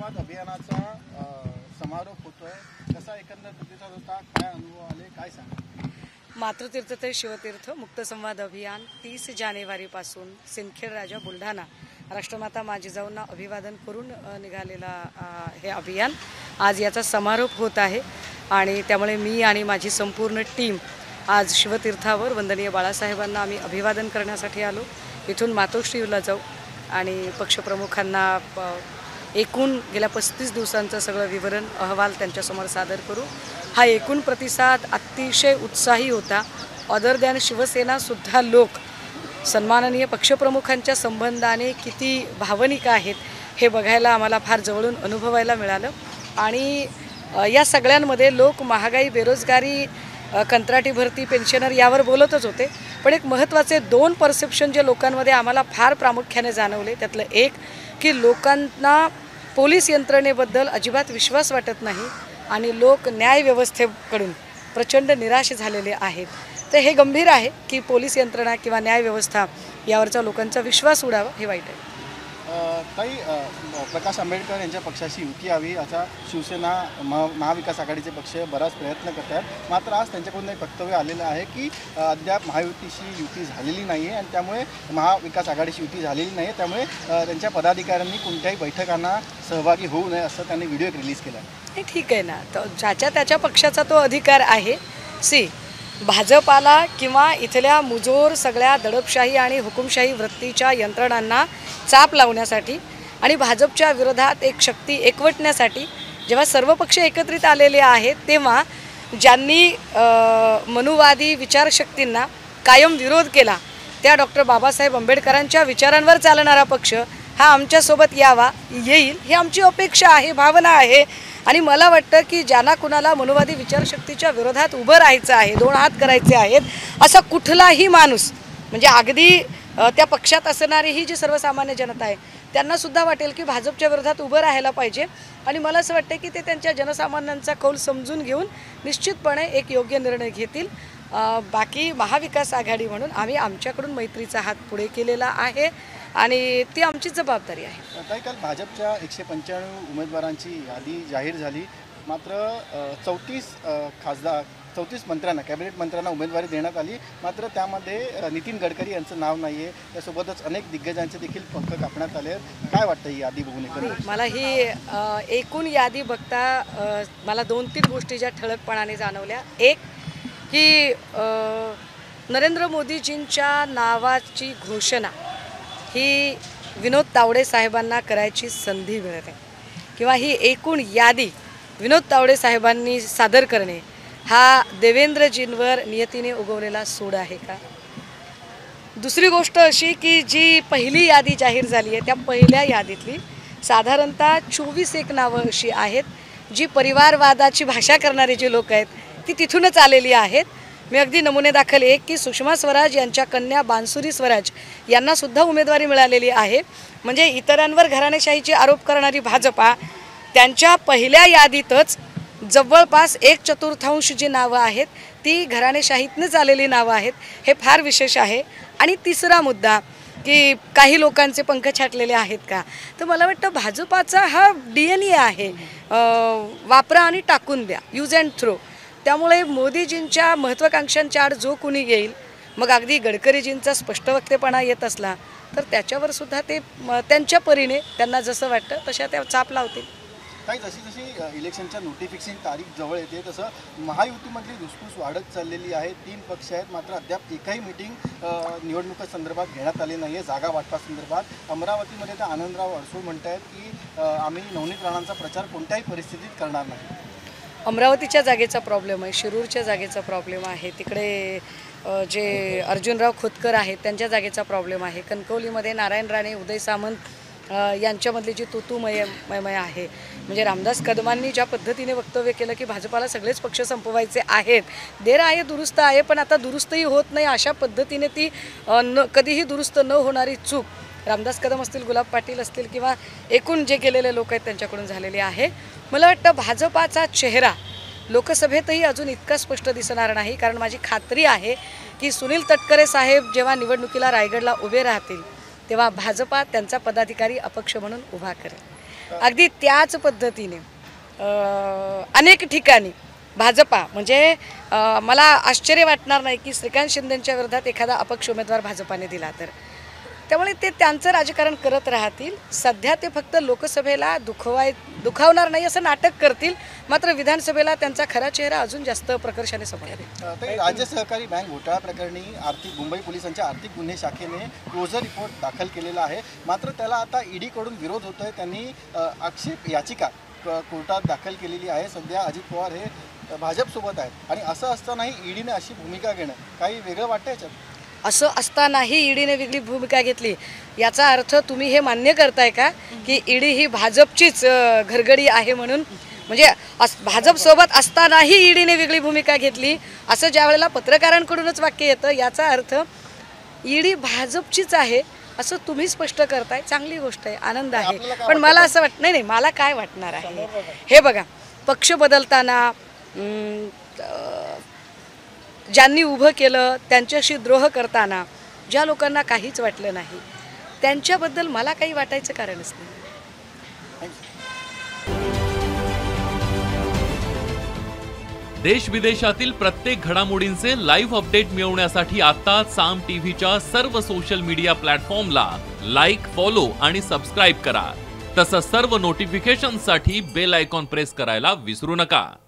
संवाद अभियानाचा समारोप होतोय, कसा एकंदर प्रतिसाद होता, काय अनुभव आले, काय सांगा? मातृतीर्थ ते शिवतीर्थ मुक्त संवाद अभियान 30 जानेवारीपासून सिंदखेड राजा बुलढाणा राष्ट्रमाता मा जिजाऊंना अभिवादन करून निघालेला हे अभियान आज याचा समारोप होत आहे आणि त्यामुळे मी आणि माझी संपूर्ण टीम आज शिवतीर्थावर वंदनीय बाळासाहेबांना आम्ही अभिवादन करण्यासाठी आलो। इथून मातोश्रीला जाऊ आणि पक्षप्रमुखांना एकूण गेल्या 35 दिवसांचं सगळं विवरण अहवाल त्यांच्यासमोर सादर करू। हा एकूण प्रतिसाद अतिशय उत्साही होता। अदर दॅन शिवसेना सुद्धा लोक सन्माननीय पक्षप्रमुखांच्या संबंधाने किती भावनिक आहेत हे बघायला आम्हाला फार जवळून अनुभवायला मिळालं आणि या सगळ्यांमध्ये लोक महागाई, बेरोजगारी, कंत्राटी भरती, पेन्शनर यावर बोलतच होते, पण एक महत्त्वाचे 2 परसेप्शन जे लोकांमध्ये आम्हाला फार प्रामुख्याने जाणवले त्यातलं एक की लोकांना पोलीस यंत्रणेबद्दल अजिबात विश्वास वाटत नाही आणि लोक न्याय व्यवस्थेकडून प्रचंड निराश झालेले आहेत। तर हे गंभीर आहे की पोलीस यंत्रणा किंवा न्याय व्यवस्था यावरचा लोकांचा विश्वास उडावा हे वाईट आहे। काही प्रकाश आंबेडकर यांच्या पक्षाशी युती यावी असा शिवसेना महाविकास आघाडीचे पक्ष बराच प्रयत्न करतात, मात्र आज त्यांच्याकडून एक वक्तव्य आलेलं आहे की अद्याप महायुतीशी युती झालेली नाही आहे आणि त्यामुळे महाविकास आघाडीशी युती झालेली नाही आहे, त्यामुळे त्यांच्या पदाधिकाऱ्यांनी कोणत्याही बैठकांना सहभागी होऊ नये असं त्यांनी व्हिडिओ रिलीज केला आहे। ठीक आहे ना, तर ज्याच्या त्याच्या पक्षाचा तो अधिकार आहे। भाजपाला किंवा इथल्या मुजोर सगळ्या दडपशाही आणि हुकुमशाही वृत्तीच्या यंत्रणांना चाप लावण्यासाठी आणि भाजपच्या विरोधात एक शक्ती एकवटण्यासाठी जेव्हा सर्व पक्ष एकत्रित आलेले आहेत तेव्हा ज्यांनी मनुवादी विचारशक्तींना कायम विरोध केला त्या डॉक्टर बाबासाहेब आंबेडकरांच्या विचारांवर चालणारा पक्ष हा आमच्यासोबत यावा, येईल ही आमची अपेक्षा आहे, भावना आहे। आणि मला वाटतं की ज्यांना कुणाला मनुवादी विचारशक्तीच्या विरोधात उभं राहायचं आहे, 2 हात करायचे आहेत असा कुठलाही माणूस म्हणजे अगदी त्या पक्षात असणारी ही जी सर्वसामान्य जनता आहे त्यांना सुद्धा वाटेल की भाजपच्या विरोधात उभं राहायला पाहिजे आणि मला असं वाटतं की ते त्यांच्या जनसामान्यांचा कौल समजून घेऊन निश्चितपणे एक योग्य निर्णय घेतील। बाकी महाविकास आघाडी म्हणून आम्ही आमच्याकडून मैत्रीचा हात पुढे केलेला आहे आणि ती आमची जबाबदारी आहे। काही काल भाजपच्या 195 उमेदवारांची यादी जाहीर झाली, मात्र 34 मंत्र्यांना, कॅबिनेट मंत्र्यांना उमेदवारी देण्यात आली, मात्र त्यामध्ये नितीन गडकरी यांचं नाव नाही आहे। त्यासोबतच अनेक दिग्गजांचे देखील पंख कापण्यात आले। काय वाटतं ही यादी बघून? मला ही एकूण यादी बघता मला 2-3 गोष्टी ज्या ठळकपणाने जाणवल्या। एक की नरेंद्र मोदीजींच्या नावाची घोषणा ही विनोद तावडे साहेबांना करायची संधी मिळते किंवा ही एकूण यादी विनोद तावडे साहेबांनी सादर करणे हा देवेंद्रजींवर नियतीने उगवलेला सूड आहे का? दुसरी गोष्ट अशी की जी पहिली यादी जाहीर झाली आहे त्या पहिल्या यादीतली साधारणतः 24 नावं अशी आहेत जी परिवारवादाची भाषा करणारे जे लोक आहेत ती तिथूनच आलेली आहेत। मी अगदी नमुने दाखल एक की सुषमा स्वराज यांच्या कन्या बांसुरी स्वराज यांना सुद्धा उमेदवारी मिळालेली आहे। म्हणजे इतरांवर घराणेशाहीचे आरोप करणारी भाजपा त्यांच्या पहिल्या यादीतच जवळपास 1/4 जी नावं आहेत ती घराणेशाहीतनंच आलेली नावं आहेत, हे फार विशेष आहे। आणि तिसरा मुद्दा की काही लोकांचे पंख छाटलेले आहेत का, तर मला वाटतं भाजपाचा हा DNA आहे, वापरा आणि टाकून द्या, यूज अँड थ्रो। त्यामुळे मोदीजींच्या महत्त्वाकांक्षांच्या आड जो कुणी येईल, मग अगदी गडकरीजींचा स्पष्ट वक्तेपणा येत असला तर त्याच्यावर सुद्धा ते त्यांच्या परीने त्यांना जसं वाटतं तशा त्या चाप लावतील। काही जशी इलेक्शनच्या नोटिफिकेशन तारीख जवळ येते तसं महायुतीमधली धुसफूस वाढत चाललेली आहे। 3 पक्ष आहेत, मात्र अद्याप एकही मीटिंग निवडणुकीसंदर्भात घेण्यात आली नाही आहे, जागा वाटपासंदर्भात। अमरावतीमध्ये तर आनंदराव अडसूळ म्हणत आहेत की आम्ही नवनीत राणांचा प्रचार कोणत्याही परिस्थितीत करणार नाही। अमरावतीच्या जागेचा प्रॉब्लेम आहे, शिरूरच्या जागेचा प्रॉब्लेम आहे, तिकडे जे अर्जुनराव खोतकर आहेत त्यांच्या जागेचा प्रॉब्लेम आहे, कणकवलीमध्ये नारायण राणे, उदय सामंत यांच्यामधली जी तूतूमय आहे, म्हणजे रामदास कदमांनी ज्या पद्धतीने वक्तव्य केलं की भाजपाला सगळेच पक्ष संपवायचे आहेत, देर आहे दुरुस्त आहे पण आता दुरुस्तही होत नाही अशा पद्धतीने ती कधीही दुरुस्त न होणारी चूक रामदास कदम असतील, गुलाब पाटील असतील किंवा एकूण जे केलेले लोक आहेत त्यांच्याकडून झालेले आहे। मला वाटतं भाजपाचा चेहरा लोकसभेतही अजून इतका स्पष्ट दिसणार नाही, कारण माझी खात्री आहे की सुनील तटकरे साहेब जेव्हा निवडणुकीला रायगडला उभे राहतील तेव्हा भाजपा त्यांचा पदाधिकारी अपक्ष म्हणून उभा करेल अगदी त्याच पद्धतीने अनेक ठिकाणी भाजपा म्हणजे मला आश्चर्य वाटणार नाही की श्रीकांत शिंदेंच्या विरोधात एखादा अपक्ष उमेदवार भाजपाने दिला तर, त्यामुळे ते त्यांचं राजकारण करत राहतील. सध्या ते फक्त लोकसभेला दुखावणार नाही असं नाटक करतील, मात्र विधानसभेला त्यांचा खरा चेहरा अजून जास्त प्रकर्षाने समोर येईल. राज्य सहकारी बँक घोटाळा प्रकरणी मुंबई पोलिसांच्या आर्थिक गुन्हे शाखेने क्लोजर रिपोर्ट दाखल केलेला आहे. मात्र त्याला आता ईडीकडून विरोध होतोय. त्यांनी आक्षेप याचिका कोर्टात दाखल केलेली आहे. सध्या अजित पवार हे भाजपसोबत आहेत आणि असं असतानाही ईडीने अशी भूमिका घेणं काही वेगळं वाटतं याच्यात. असं असतानाही ईडीने वेगळी भूमिका घेतली याचा अर्थ तुम्ही हे मान्य करताय का की ईडी ही भाजपचीच घरगडी आहे म्हणून? म्हणजे भाजपसोबत असतानाही ईडीने वेगळी भूमिका घेतली असं ज्या वेळेला पत्रकारांकडूनच वाक्य येतं, याचा अर्थ ईडी भाजपचीच आहे असं तुम्ही स्पष्ट करताय. चांगली गोष्ट आहे, आनंद आहे. पण मला असं नाही, मला काय वाटणार आहे हे बघा. पक्ष बदलताना ज्यांनी उभं केलं त्यांच्याशी द्रोह करताना ज्या लोकांना काहीच वाटलं नाही त्यांच्याबद्दल मला काही वाटायचं कारणच नाही. देश विदेशातील प्रत्येक घडामोडींचे लाईव्ह अपडेट मिळवण्यासाठी आता साम टीव्हीच्या सर्व सोशल मीडिया प्लॅटफॉर्मला लाईक, फॉलो आणि सबस्क्राईब करा. तसंच सर्व नोटिफिकेशनसाठी बेल आयकॉन प्रेस करायला विसरू नका.